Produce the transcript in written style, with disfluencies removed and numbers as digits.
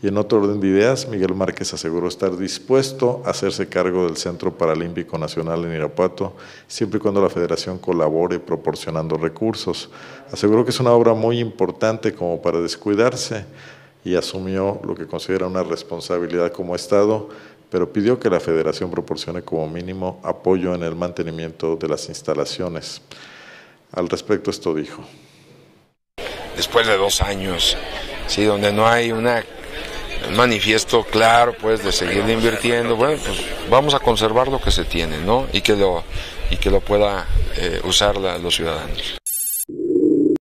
Y en otro orden de ideas, Miguel Márquez aseguró estar dispuesto a hacerse cargo del Centro Paralímpico Nacional en Irapuato, siempre y cuando la Federación colabore proporcionando recursos. Aseguró que es una obra muy importante como para descuidarse y asumió lo que considera una responsabilidad como Estado, pero pidió que la Federación proporcione como mínimo apoyo en el mantenimiento de las instalaciones. Al respecto esto dijo. Después de 2 años, sí, donde no hay un manifiesto claro, pues, de seguir invirtiendo, bueno, pues vamos a conservar lo que se tiene, ¿no? Y que lo pueda usar los ciudadanos.